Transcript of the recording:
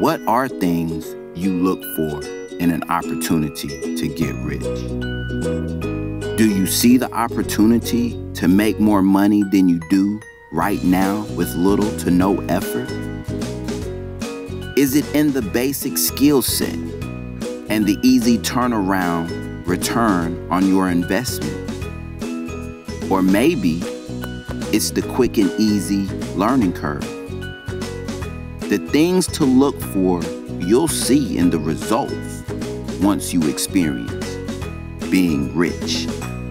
What are things you look for in an opportunity to get rich? Do you see the opportunity to make more money than you do right now with little to no effort? Is it in the basic skill set and the easy turnaround return on your investment? Or maybe it's the quick and easy learning curve. The things to look for, you'll see in the results once you experience being rich.